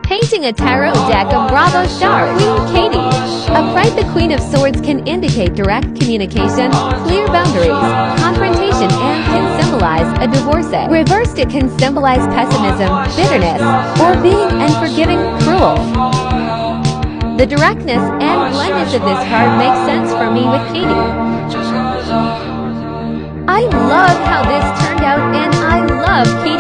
Painting a tarot deck of Bravo star Queen Katie. Upright, the Queen of Swords can indicate direct communication, clear boundaries, confrontation, and can symbolize a divorcee. Reversed, it can symbolize pessimism, bitterness, or being unforgiving, cruel. The directness and bluntness of this card makes sense for me with Katie. I love how this turned out, and I love Katie.